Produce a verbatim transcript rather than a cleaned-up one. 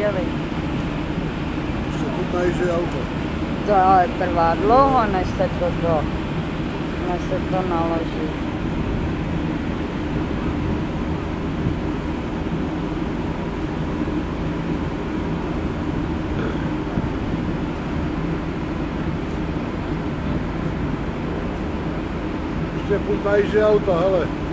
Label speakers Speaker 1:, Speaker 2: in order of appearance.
Speaker 1: viděli.
Speaker 2: Ještě tu najíždí auto.
Speaker 1: To ale trvá dlouho, než se to, to, než se to naloží.
Speaker 2: Ještě furt najíždí auto, hele.